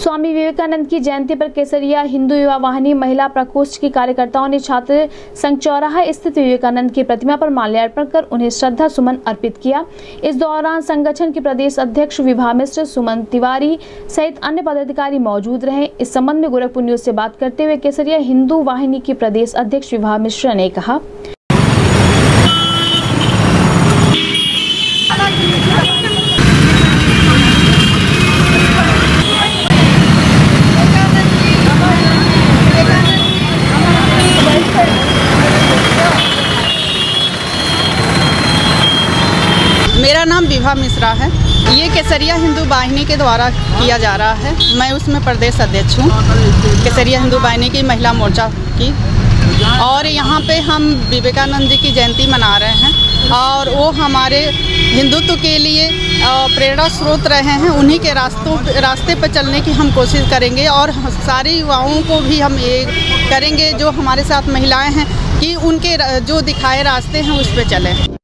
स्वामी विवेकानंद की जयंती पर केसरिया हिंदू युवा वाहिनी महिला प्रकोष्ठ की कार्यकर्ताओं ने छात्र संघ चौराहा स्थित विवेकानंद की प्रतिमा पर माल्यार्पण कर उन्हें श्रद्धा सुमन अर्पित किया। इस दौरान संगठन के प्रदेश अध्यक्ष विभा मिश्र, सुमन तिवारी सहित अन्य पदाधिकारी मौजूद रहे। इस संबंध में गोरखपुर न्यूज से बात करते हुए केसरिया हिंदू वाहिनी की प्रदेश अध्यक्ष विभा मिश्र ने कहा, मेरा नाम विभा मिश्रा है। ये केसरिया हिंदू वाहिनी के द्वारा किया जा रहा है। मैं उसमें प्रदेश अध्यक्ष हूँ केसरिया हिंदू वाहिनी की महिला मोर्चा की। और यहाँ पे हम विवेकानंद जी की जयंती मना रहे हैं और वो हमारे हिंदुत्व के लिए प्रेरणा स्रोत रहे हैं। उन्हीं के रास्ते पर चलने की हम कोशिश करेंगे और सारे युवाओं को भी हम ये करेंगे जो हमारे साथ महिलाएँ हैं कि उनके जो दिखाए रास्ते हैं उस पर चलें।